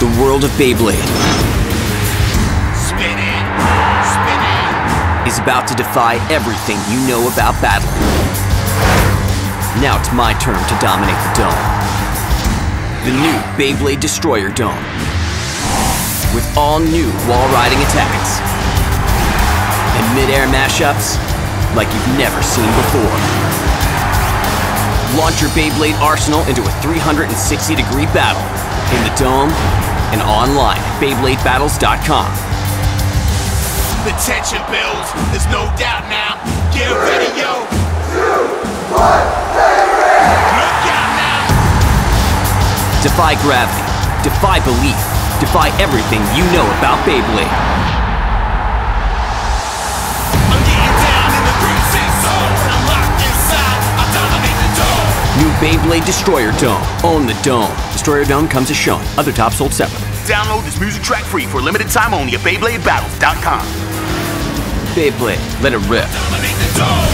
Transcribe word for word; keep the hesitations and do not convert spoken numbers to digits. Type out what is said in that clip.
The world of Beyblade Spinning, spinning. is about to defy everything you know about battling. Now it's my turn to dominate the dome. The new Beyblade Destroyer Dome. With all new wall riding attacks and mid-air mashups like you've never seen before. Launch your Beyblade arsenal into a three hundred sixty degree battle in the dome and online at Beyblade Battles dot com. The tension builds, there's no doubt now. Get ready, yo. Look out now. Defy gravity, defy belief, defy everything you know about Beyblade. I'm getting down in the crimson zone. I'm locked inside, I dominate the dome. New Beyblade Destroyer Dome. Own the dome. Destroyer Dome comes as shown. Other tops sold separately. Download this music track free for a limited time only at Beyblade Battles dot com. Beyblade, let it rip. Dominate the dome.